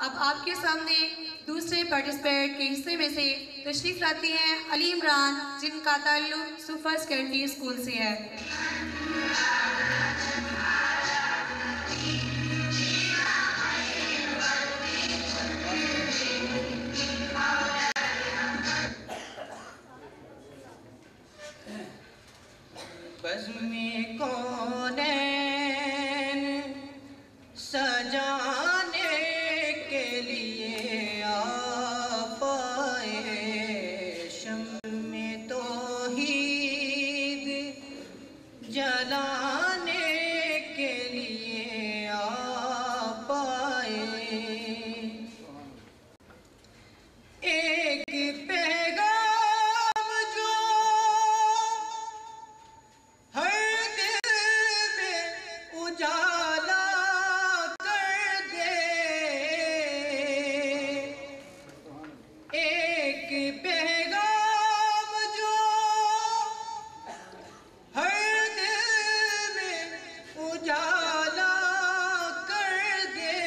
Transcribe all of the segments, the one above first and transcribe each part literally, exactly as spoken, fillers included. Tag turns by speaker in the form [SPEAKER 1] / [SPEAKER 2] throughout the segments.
[SPEAKER 1] अब आपके सामने दूसरे पार्टिसिपेट के हिस्से में से तशरीफ लाती हैं अली इमरान, जिनका ताल्लुक सुपर सेकेंडरी स्कूल से है।
[SPEAKER 2] बज़्म-ए कौनैन सजाने के लिए आप आए, शम्म-ए तौहीद जलाने के लिए आप आए। एक पैगाम जो हर दिल में उजाला कर दे, एक पैगाम जो हर दिल में उजाला कर दे,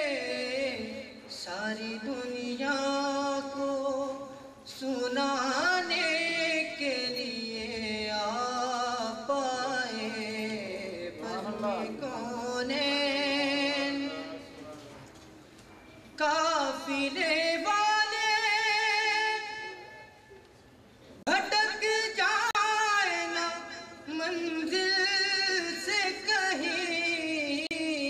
[SPEAKER 2] सारी दुनिया को सुनाने के लिए आप आए। बज़्म-ए कौनैन काफिले वाले भटक जाए ना मंजिल से कहीं,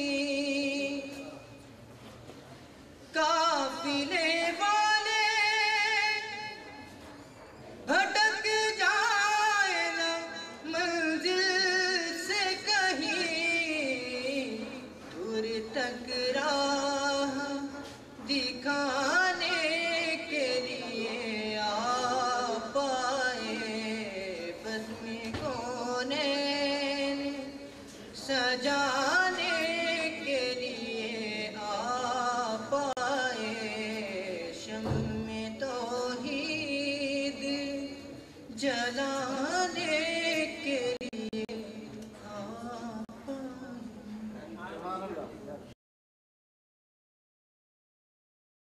[SPEAKER 2] काफिले वाले भटक जाए ना मंजिल से कहीं, दूर तक राह दिखाने के लिए आप आए। बज़्म-ए कौनैन सजा